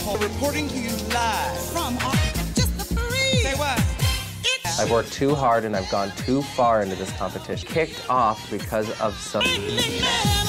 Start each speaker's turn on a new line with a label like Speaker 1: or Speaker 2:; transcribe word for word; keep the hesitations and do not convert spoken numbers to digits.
Speaker 1: Reporting to you live from just the free. Say what?
Speaker 2: I've worked too hard and I've gone too far into this competition. Kicked off because of some...